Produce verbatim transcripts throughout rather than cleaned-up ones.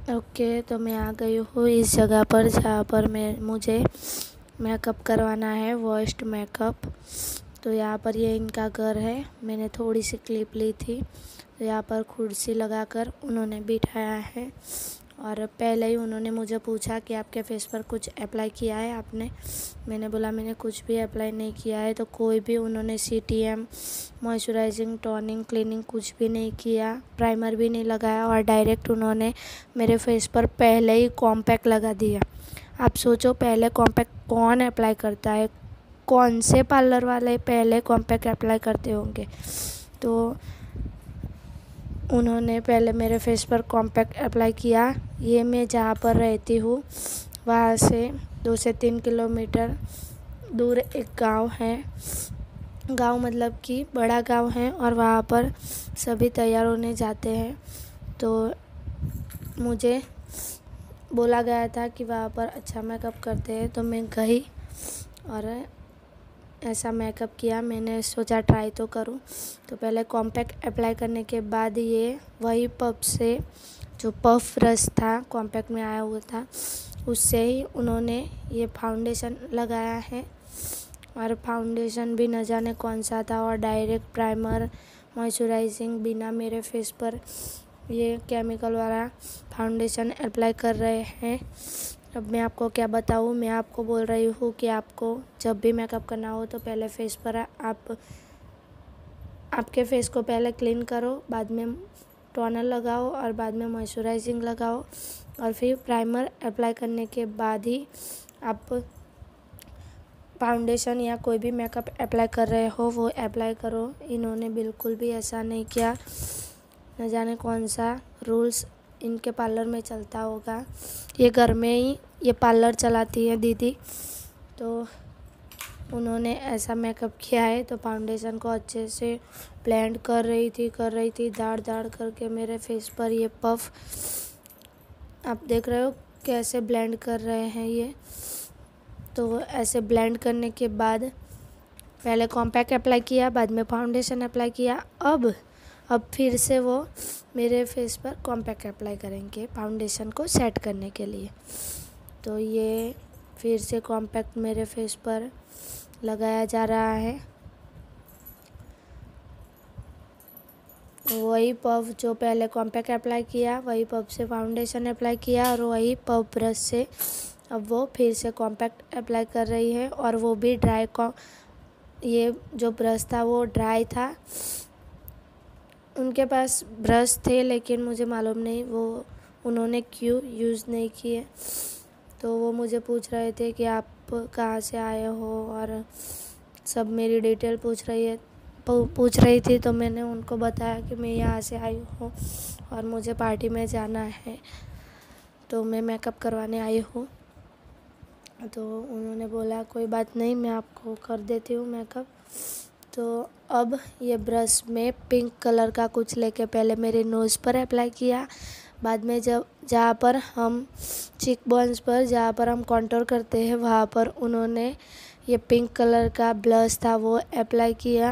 Okay, तो मैं आ गई हूँ इस जगह पर जहाँ पर मैं मुझे मेकअप करवाना है, वॉइस्ड मेकअप। तो यहाँ पर ये इनका घर है। मैंने थोड़ी सी क्लिप ली थी। तो यहाँ पर कुर्सी लगाकर उन्होंने बिठाया है और पहले ही उन्होंने मुझे पूछा कि आपके फेस पर कुछ अप्लाई किया है आपने। मैंने बोला मैंने कुछ भी अप्लाई नहीं किया है। तो कोई भी उन्होंने C T M, moisturising, toning, cleaning कुछ भी नहीं किया, प्राइमर भी नहीं लगाया और डायरेक्ट उन्होंने मेरे फेस पर पहले ही कॉम्पैक्ट लगा दिया। आप सोचो पहले कॉम्पैक्ट कौन अप्लाई करता है? कौन से पार्लर वाले पहले कॉम्पैक्ट अप्लाई करते होंगे? तो उन्होंने पहले मेरे फेस पर कॉम्पैक्ट अप्लाई किया। ये मैं जहाँ पर रहती हूँ वहाँ से दो से तीन किलोमीटर दूर एक गांव है। गांव मतलब कि बड़ा गांव है और वहाँ पर सभी तैयार होने जाते हैं। तो मुझे बोला गया था कि वहाँ पर अच्छा मेकअप करते हैं। तो मैं गई और ऐसा मेकअप किया। मैंने सोचा ट्राई तो करूं। तो पहले कॉम्पैक्ट अप्लाई करने के बाद ये वही पफ से, जो पफ ब्रश था कॉम्पैक्ट में आया हुआ था, उससे ही उन्होंने ये फाउंडेशन लगाया है। और फाउंडेशन भी न जाने कौन सा था और डायरेक्ट प्राइमर, मॉइस्चराइजिंग बिना मेरे फेस पर ये केमिकल वाला फाउंडेशन अप्लाई कर रहे हैं। अब मैं आपको क्या बताऊँ। मैं आपको बोल रही हूँ कि आपको जब भी मेकअप करना हो तो पहले फेस पर आप आपके फेस को पहले क्लीन करो, बाद में टोनर लगाओ और बाद में मॉइस्चराइजिंग लगाओ और फिर प्राइमर अप्लाई करने के बाद ही आप फाउंडेशन या कोई भी मेकअप अप्लाई कर रहे हो वो अप्लाई करो। इन्होंने बिल्कुल भी ऐसा नहीं किया। न जाने कौन सा रूल्स इनके पार्लर में चलता होगा। ये घर में ही ये पार्लर चलाती है दीदी। तो उन्होंने ऐसा मेकअप किया है। तो फाउंडेशन को अच्छे से ब्लेंड कर रही थी कर रही थी दाड़ दाड़ करके मेरे फेस पर ये पफ आप देख रहे हो कैसे ब्लेंड कर रहे हैं ये। तो ऐसे ब्लेंड करने के बाद पहले कॉम्पैक्ट अप्लाई किया, बाद में फाउंडेशन अप्लाई किया। अब अब फिर से वो मेरे फेस पर कॉम्पैक्ट अप्लाई करेंगे फाउंडेशन को सेट करने के लिए। तो ये फिर से कॉम्पैक्ट मेरे फेस पर लगाया जा रहा है। वही पफ जो पहले कॉम्पैक्ट अप्लाई किया, वही पफ से फाउंडेशन अप्लाई किया और वही पफ ब्रश से अब वो फिर से कॉम्पैक्ट अप्लाई कर रही है। और वो भी ड्राई कॉ ये जो ब्रश था वो ड्राई था। उनके पास ब्रश थे लेकिन मुझे मालूम नहीं वो उन्होंने क्यों यूज़ नहीं किए। तो वो मुझे पूछ रहे थे कि आप कहाँ से आए हो और सब मेरी डिटेल पूछ रही है पूछ रही थी। तो मैंने उनको बताया कि मैं यहाँ से आई हूँ और मुझे पार्टी में जाना है, तो मैं मेकअप करवाने आई हूँ। तो उन्होंने बोला कोई बात नहीं, मैं आपको कर देती हूँ मेकअप। तो अब ये ब्रश में पिंक कलर का कुछ लेके पहले मेरे नोज़ पर अप्लाई किया, बाद में जब जहाँ पर हम चीक बोन्स पर जहाँ पर हम कॉन्टोर करते हैं वहाँ पर उन्होंने ये पिंक कलर का ब्लश था वो अप्लाई किया।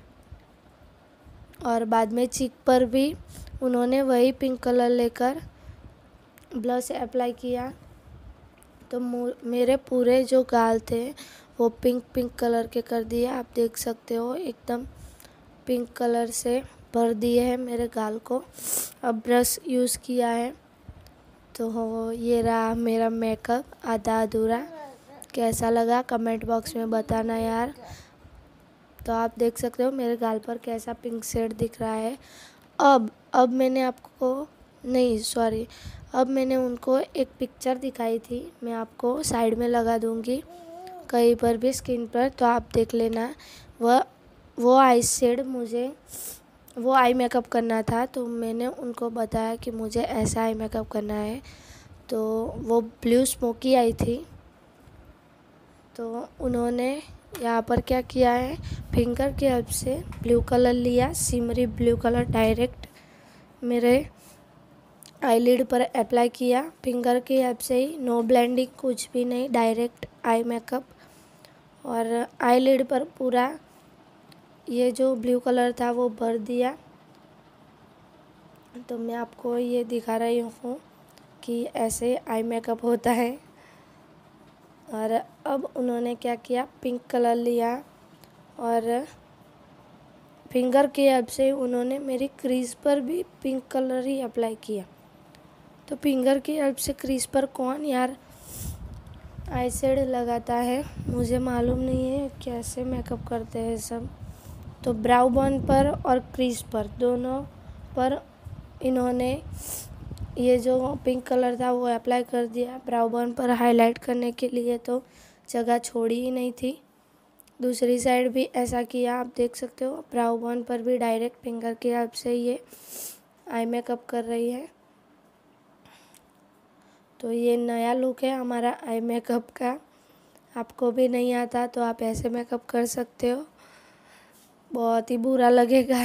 और बाद में चीक पर भी उन्होंने वही पिंक कलर लेकर ब्लश अप्लाई किया। तो मेरे पूरे जो गाल थे वो पिंक पिंक कलर के कर दिए। आप देख सकते हो एकदम पिंक कलर से भर दिए हैं मेरे गाल को। अब ब्रश यूज़ किया है। तो हो ये रहा मेरा मेकअप आधा अधूरा। कैसा लगा कमेंट बॉक्स में बताना यार। तो आप देख सकते हो मेरे गाल पर कैसा पिंक शेड दिख रहा है। अब अब मैंने आपको नहीं सॉरी अब मैंने उनको एक पिक्चर दिखाई थी, मैं आपको साइड में लगा दूँगी कहीं पर भी स्क्रीन पर, तो आप देख लेना। वह वो आई शेड मुझे वो आई मेकअप करना था। तो मैंने उनको बताया कि मुझे ऐसा आई मेकअप करना है। तो वो ब्लू स्मोकी आई थी। तो उन्होंने यहाँ पर क्या किया है, फिंगर की हेल्प से ब्लू कलर लिया, सिमरी ब्लू कलर डायरेक्ट मेरे आईलिड पर अप्लाई किया फिंगर की हेल्प से ही। नो ब्लेंडिंग कुछ भी नहीं, डायरेक्ट आई मेकअप। और आईलिड पर पूरा ये जो ब्लू कलर था वो भर दिया। तो मैं आपको ये दिखा रही हूँ कि ऐसे आई मेकअप होता है। और अब उन्होंने क्या किया, पिंक कलर लिया और फिंगर की हेल्प से उन्होंने मेरी क्रीज पर भी पिंक कलर ही अप्लाई किया। तो फिंगर की हेल्प से क्रीज पर कौन यार आई शेड लगाता है, मुझे मालूम नहीं है कैसे मेकअप करते हैं सब। तो ब्राउ बन पर और क्रीज पर दोनों पर इन्होंने ये जो पिंक कलर था वो अप्लाई कर दिया। ब्राउ बन पर हाईलाइट करने के लिए तो जगह छोड़ी ही नहीं थी। दूसरी साइड भी ऐसा किया, आप देख सकते हो। ब्राउ बन पर भी डायरेक्ट फिंगर की हेल्प से ये आई मेकअप कर रही है। तो ये नया लुक है हमारा आई मेकअप का। आपको भी नहीं आता तो आप ऐसे मेकअप कर सकते हो, बहुत ही बुरा लगेगा।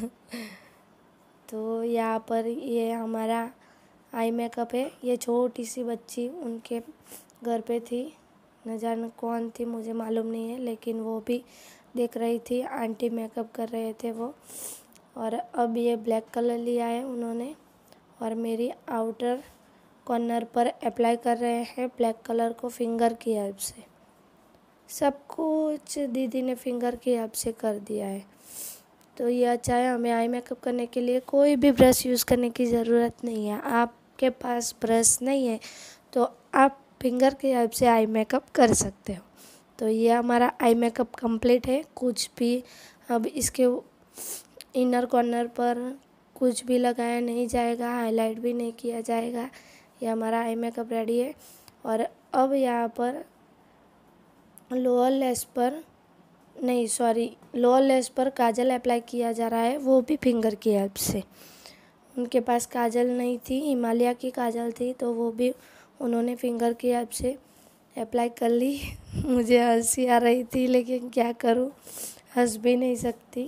तो यहाँ पर ये हमारा आई मेकअप है। ये छोटी सी बच्ची उनके घर पे थी, न जाने कौन थी, मुझे मालूम नहीं है, लेकिन वो भी देख रही थी, आंटी मेकअप कर रहे थे वो। और अब ये ब्लैक कलर लिया है उन्होंने और मेरी आउटर कॉर्नर पर अप्लाई कर रहे हैं ब्लैक कलर को फिंगर की हेल्प से। सब कुछ दीदी ने फिंगर की हेल्प से कर दिया है। तो ये अच्छा है, हमें आई मेकअप करने के लिए कोई भी ब्रश यूज़ करने की ज़रूरत नहीं है। आपके पास ब्रश नहीं है तो आप फिंगर की हेल्प से आई मेकअप कर सकते हो। तो ये हमारा आई मेकअप कंप्लीट है। कुछ भी अब इसके इनर कॉर्नर पर कुछ भी लगाया नहीं जाएगा, हाईलाइट भी नहीं किया जाएगा। ये हमारा आई मेकअप रेडी है। और अब यहाँ पर लोअर लेस पर नहीं सॉरी लोअर लेस पर काजल अप्लाई किया जा रहा है, वो भी फिंगर की हेल्प से। उनके पास काजल नहीं थी, हिमालय की काजल थी, तो वो भी उन्होंने फिंगर की हेल्प से अप्लाई कर ली। मुझे हंसी आ रही थी लेकिन क्या करूं, हंस भी नहीं सकती।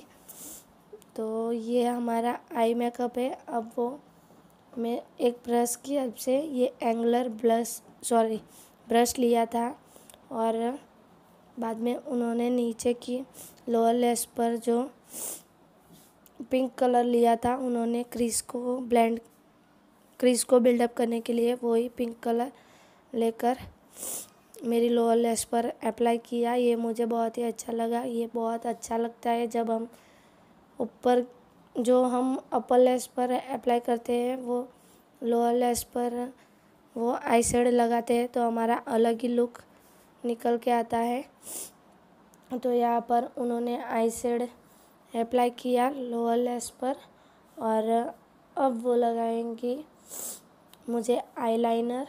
तो ये हमारा आई मेकअप है। अब वो मैं एक ब्रश की हेल्प से ये एंगुलर ब्रश सॉरी ब्रश लिया था और बाद में उन्होंने नीचे की लोअर लेस पर जो पिंक कलर लिया था, उन्होंने क्रीज को ब्लेंड क्रीज को बिल्डअप करने के लिए वही पिंक कलर लेकर मेरी लोअर लेस पर अप्लाई किया। ये मुझे बहुत ही अच्छा लगा। ये बहुत अच्छा लगता है जब हम ऊपर जो हम अपर लेस पर अप्लाई करते हैं वो लोअर लेस पर वो आई शेड लगाते हैं, तो हमारा अलग ही लुक निकल के आता है। तो यहाँ पर उन्होंने आई शेड अप्लाई किया लोअर लेस पर और अब वो लगाएंगी मुझे आईलाइनर।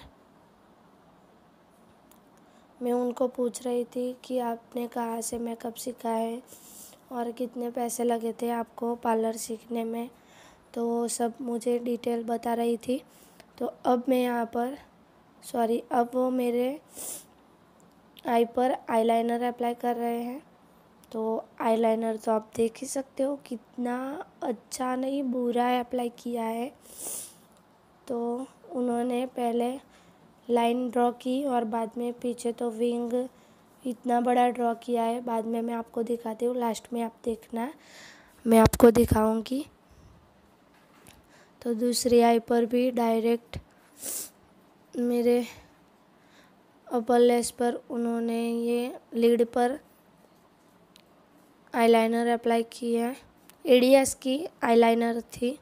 मैं उनको पूछ रही थी कि आपने कहाँ से मेकअप सीखा है और कितने पैसे लगे थे आपको पार्लर सीखने में, तो वो सब मुझे डिटेल बता रही थी। तो अब मैं यहाँ पर सॉरी अब वो मेरे आई पर आईलाइनर अप्लाई कर रहे हैं। तो आईलाइनर तो आप देख ही सकते हो कितना अच्छा नहीं बुरा अप्लाई किया है। तो उन्होंने पहले लाइन ड्रॉ की और बाद में पीछे तो विंग इतना बड़ा ड्रॉ किया है। बाद में मैं आपको दिखाती हूँ, लास्ट में आप देखना, मैं आपको दिखाऊंगी। तो दूसरी आई पर भी डायरेक्ट मेरे अपर लेस पर उन्होंने ये लिड पर आईलाइनर अप्लाई की है। एडीएस की आईलाइनर थी,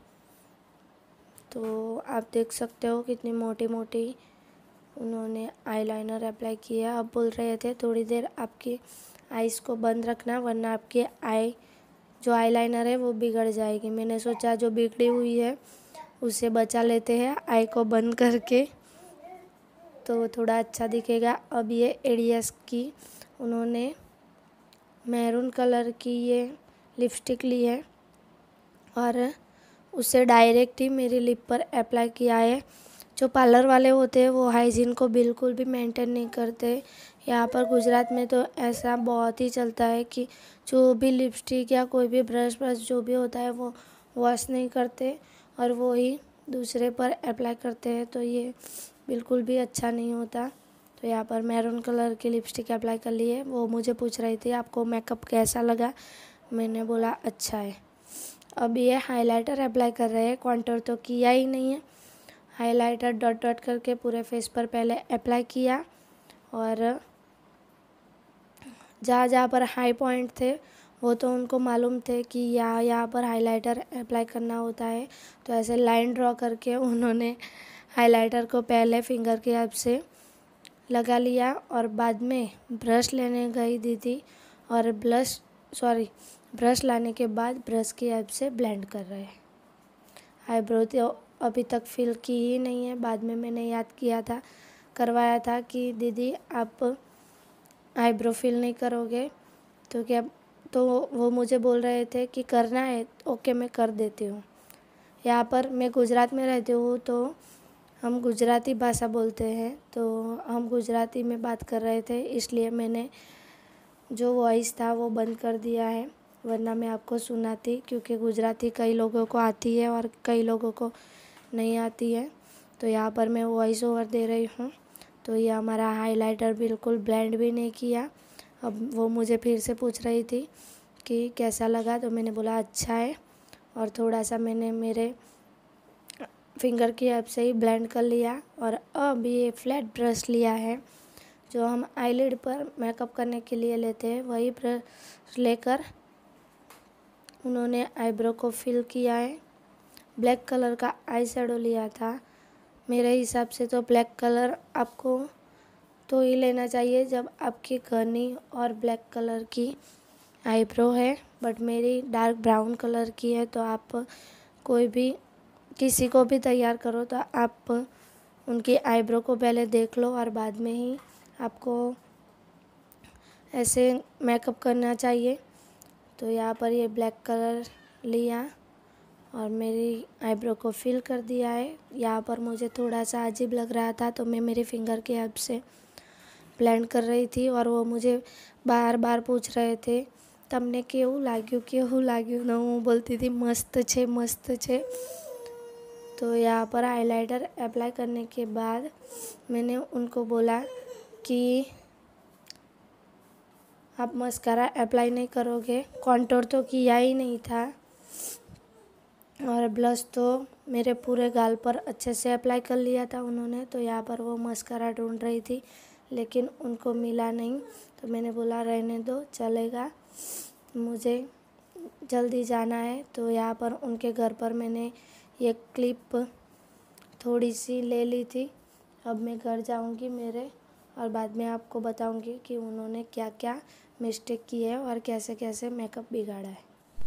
तो आप देख सकते हो कितनी मोटी मोटी उन्होंने आईलाइनर अप्लाई किया। अब बोल रहे थे थोड़ी देर आपकी आईज को बंद रखना वरना आपकी आई जो आईलाइनर है वो बिगड़ जाएगी। मैंने सोचा जो बिगड़ी हुई है उसे बचा लेते हैं आई को बंद करके, तो थोड़ा अच्छा दिखेगा। अब ये एडीएस की उन्होंने मैरून कलर की ये लिपस्टिक ली है और उसे डायरेक्ट ही मेरी लिप पर अप्लाई किया है। जो पार्लर वाले होते हैं वो हाइजीन को बिल्कुल भी मेंटेन नहीं करते। यहाँ पर गुजरात में तो ऐसा बहुत ही चलता है कि जो भी लिपस्टिक या कोई भी ब्रश ब्रश जो भी होता है वो वॉश नहीं करते और वो ही दूसरे पर अप्लाई करते हैं, तो ये बिल्कुल भी अच्छा नहीं होता। तो यहाँ पर मैरून कलर की लिपस्टिक अप्लाई कर ली है। वो मुझे पूछ रही थी आपको मेकअप कैसा लगा, मैंने बोला अच्छा है। अब ये हाइलाइटर अप्लाई कर रहे हैं, कॉन्टूर तो किया ही नहीं है। हाइलाइटर डॉट डॉट करके पूरे फेस पर पहले अप्लाई किया और जहाँ जहाँ पर हाई पॉइंट थे वो तो उनको मालूम थे कि यहाँ यहाँ पर हाइलाइटर अप्लाई करना होता है, तो ऐसे लाइन ड्रॉ करके उन्होंने हाइलाइटर को पहले फिंगर की हेल्प से लगा लिया और बाद में ब्रश लेने गई दीदी और ब्रश सॉरी ब्रश लाने के बाद ब्रश की हेल्प से ब्लेंड कर रहे हैं। आईब्रो तो अभी तक फिल की ही नहीं है, बाद में मैंने याद किया था करवाया था कि दीदी आप आईब्रो फिल नहीं करोगे तो क्या, तो वो मुझे बोल रहे थे कि करना है, ओके मैं कर देती हूँ। यहाँ पर मैं गुजरात में रहती हूँ तो हम गुजराती भाषा बोलते हैं, तो हम गुजराती में बात कर रहे थे, इसलिए मैंने जो वॉइस था वो बंद कर दिया है, वरना मैं आपको सुनाती, क्योंकि गुजराती कई लोगों को आती है और कई लोगों को नहीं आती है। तो यहाँ पर मैं वॉइस ओवर दे रही हूँ। तो ये हमारा हाइलाइटर बिल्कुल ब्लेंड भी नहीं किया। अब वो मुझे फिर से पूछ रही थी कि कैसा लगा, तो मैंने बोला अच्छा है, और थोड़ा सा मैंने मेरे फिंगर की हेल्प से ही ब्लेंड कर लिया। और अब ये फ्लैट ब्रश लिया है जो हम आईलिड पर मेकअप करने के लिए लेते हैं, वही ब्रश लेकर उन्होंने आईब्रो को फिल किया है। ब्लैक कलर का आई शैडो लिया था। मेरे हिसाब से तो ब्लैक कलर आपको तो ही लेना चाहिए जब आपकी घनी और ब्लैक कलर की आईब्रो है, बट मेरी डार्क ब्राउन कलर की है, तो आप कोई भी किसी को भी तैयार करो तो आप उनकी आईब्रो को पहले देख लो और बाद में ही आपको ऐसे मेकअप करना चाहिए। तो यहाँ पर ये ब्लैक कलर लिया और मेरी आईब्रो को फिल कर दिया है। यहाँ पर मुझे थोड़ा सा अजीब लग रहा था तो मैं मेरी फिंगर की हेल्प से ब्लेंड कर रही थी और वो मुझे बार बार पूछ रहे थे तमने केवुं लाग्युं केवुं लाग्युं, ना हूँ बोलती थी मस्त छे मस्त छे। तो यहाँ पर हाइलाइटर अप्लाई करने के बाद मैंने उनको बोला कि आप मस्कारा अप्लाई नहीं करोगे, कॉन्टोर तो किया ही नहीं था और ब्लश तो मेरे पूरे गाल पर अच्छे से अप्लाई कर लिया था उन्होंने। तो यहाँ पर वो मस्कारा ढूंढ रही थी लेकिन उनको मिला नहीं, तो मैंने बोला रहने दो चलेगा, मुझे जल्दी जाना है। तो यहाँ पर उनके घर पर मैंने ये क्लिप थोड़ी सी ले ली थी। अब मैं घर जाऊंगी मेरे और बाद में आपको बताऊंगी कि उन्होंने क्या क्या मिस्टेक की है और कैसे कैसे मेकअप बिगाड़ा है।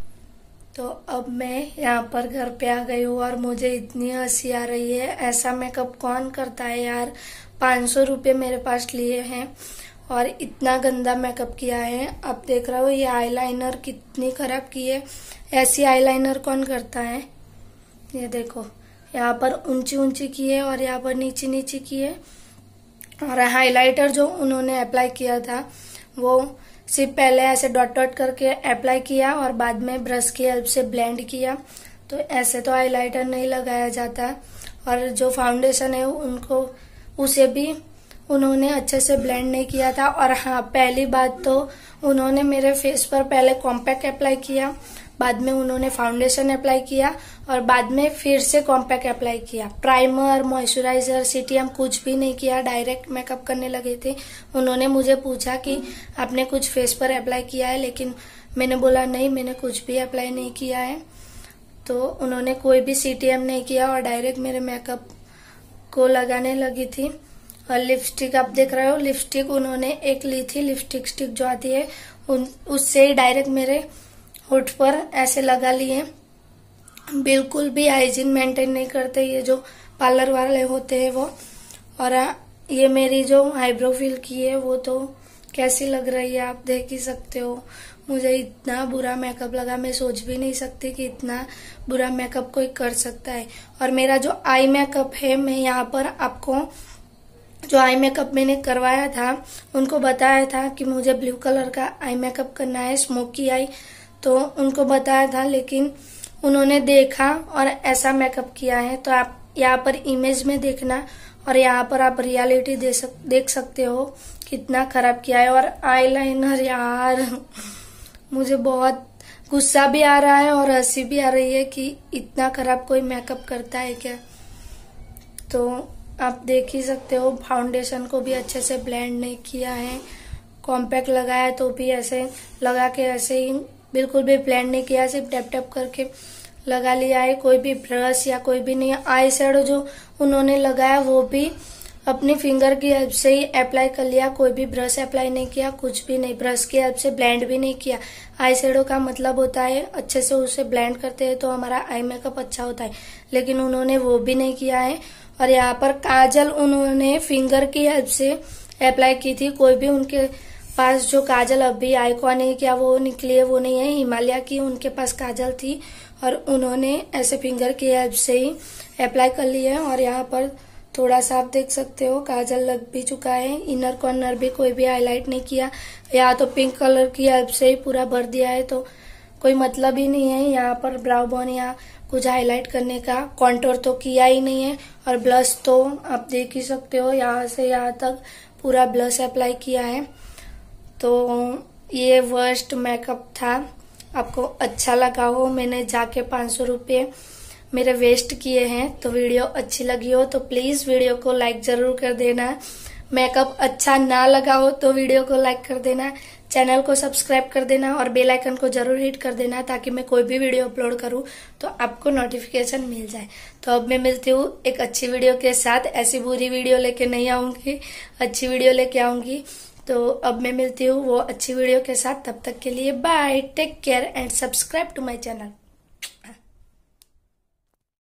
तो अब मैं यहाँ पर घर पे आ गई हूँ और मुझे इतनी हंसी आ रही है, ऐसा मेकअप कौन करता है यार। पाँच सौ रुपये मेरे पास लिए हैं और इतना गंदा मेकअप किया है। अब देख रहा हो ये आईलाइनर कितनी खराब की है, ऐसी आईलाइनर कौन करता है। ये देखो यहाँ पर ऊंची ऊंची की है और यहाँ पर नीची नीची की है। और हाइलाइटर जो उन्होंने अप्लाई किया था वो सिर्फ पहले ऐसे डॉट डॉट करके अप्लाई किया और बाद में ब्रश की हेल्प से ब्लेंड किया। तो ऐसे तो हाइलाइटर नहीं लगाया जाता। और जो फाउंडेशन है उनको उसे भी उन्होंने अच्छे से ब्लेंड नहीं किया था। और हाँ, पहली बात तो उन्होंने मेरे फेस पर पहले कॉम्पैक्ट अप्लाई किया, बाद में उन्होंने फाउंडेशन अप्लाई किया और बाद में फिर से कॉम्पैक्ट अप्लाई किया। प्राइमर, मॉइस्चराइजर, सीटीएम कुछ भी नहीं किया, डायरेक्ट मेकअप करने लगे थे। उन्होंने मुझे पूछा कि आपने कुछ फेस पर अप्लाई किया है, लेकिन मैंने बोला नहीं, मैंने कुछ भी अप्लाई नहीं किया है। तो उन्होंने कोई भी सीटीएम नहीं किया और डायरेक्ट मेरे मेकअप को लगाने लगी थी। और लिपस्टिक आप देख रहे हो, लिपस्टिक उन्होंने एक ली थी, लिपस्टिक स्टिक जो आती है, उन उससे ही डायरेक्ट मेरे होठ पर ऐसे लगा लिए। बिल्कुल भी हाइजीन मेंटेन नहीं करते ये जो पार्लर वाले होते हैं वो। और ये मेरी जो आईब्रो फिल की है वो तो कैसी लग रही है आप देख ही सकते हो। मुझे इतना बुरा मेकअप लगा, मैं सोच भी नहीं सकती कि इतना बुरा मेकअप कोई कर सकता है। और मेरा जो आई मेकअप है, मैं यहाँ पर आपको जो आई मेकअप मैंने करवाया था उनको बताया था कि मुझे ब्लू कलर का आई मेकअप करना है, स्मोकी आई, तो उनको बताया था, लेकिन उन्होंने देखा और ऐसा मेकअप किया है। तो आप यहाँ पर इमेज में देखना और यहाँ पर आप रियलिटी दे सक, देख सकते हो कितना खराब किया है। और आईलाइनर यार, मुझे बहुत गुस्सा भी आ रहा है और हंसी भी आ रही है कि इतना खराब कोई मेकअप करता है क्या। तो आप देख ही सकते हो फाउंडेशन को भी अच्छे से ब्लेंड नहीं किया है। कॉम्पैक्ट लगाया तो भी ऐसे लगा के ऐसे ही बिल्कुल भी ब्लेंड नहीं किया, सिर्फ टैप टैप करके लगा लिया है। कोई भी ब्रश या कोई भी नहीं। आई शेडो जो उन्होंने लगाया वो भी अपनी फिंगर की हेल्प से ही अप्लाई कर लिया, कोई भी ब्रश अप्लाई नहीं किया, कुछ भी नहीं, ब्रश की हेल्प से ब्लेंड भी नहीं किया। आई शेडो का मतलब होता है अच्छे से उसे ब्लेंड करते हैं तो हमारा आई मेकअप अच्छा होता है, लेकिन उन्होंने वो भी नहीं किया है। और यहाँ पर काजल उन्होंने फिंगर की हेल्प से अप्लाई की थी। कोई भी उनके पास जो काजल अभी आई को नहीं किया वो निकली है, वो नहीं है। हिमालय की उनके पास काजल थी और उन्होंने ऐसे फिंगर की हेल्प से ही अप्लाई कर ली है। और यहाँ पर थोड़ा सा आप देख सकते हो काजल लग भी चुका है। इनर कॉर्नर भी कोई भी हाईलाइट नहीं किया, या तो पिंक कलर की हेल्प से ही पूरा भर दिया है, तो कोई मतलब ही नहीं है यहाँ पर ब्राउ बोन या कुछ हाईलाइट करने का। कॉन्टोर तो किया ही नहीं है। और ब्लश तो आप देख ही सकते हो, यहाँ से यहाँ तक पूरा ब्लश अप्लाई किया है। तो ये वर्स्ट मेकअप था। आपको अच्छा लगा हो, मैंने जाके पाँच सौ रुपये मेरे वेस्ट किए हैं, तो वीडियो अच्छी लगी हो तो प्लीज वीडियो को लाइक जरूर कर देना। मेकअप अच्छा ना लगा हो तो वीडियो को लाइक कर देना, चैनल को सब्सक्राइब कर देना और बेल आइकन को जरूर हिट कर देना ताकि मैं कोई भी वीडियो अपलोड करूं तो आपको नोटिफिकेशन मिल जाए। तो अब मैं मिलती हूँ एक अच्छी वीडियो के साथ। ऐसी बुरी वीडियो लेके नहीं आऊंगी, अच्छी वीडियो लेके आऊंगी। तो अब मैं मिलती हूँ वो अच्छी वीडियो के साथ। तब तक के लिए bye, take care and subscribe to my channel.